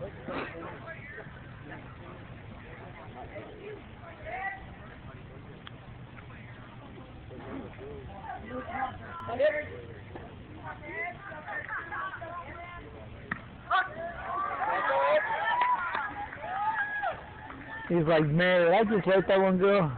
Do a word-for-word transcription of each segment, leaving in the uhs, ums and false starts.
He's like, man, I just let that one go.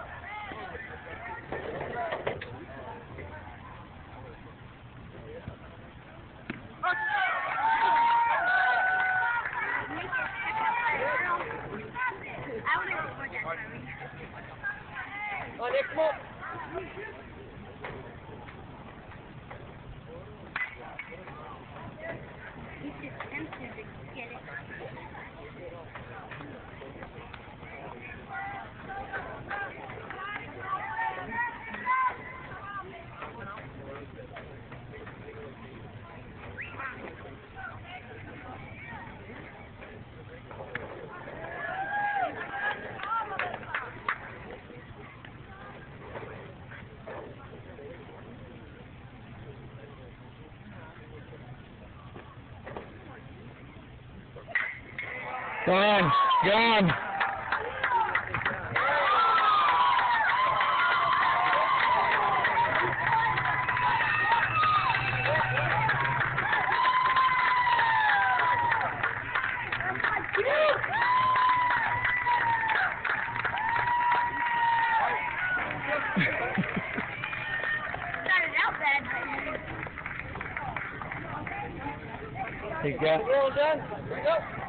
Oh, Nick, come on. He's just tempted to get it. Gone, gone. Started out bad, but... He got. We're all done. Here we go.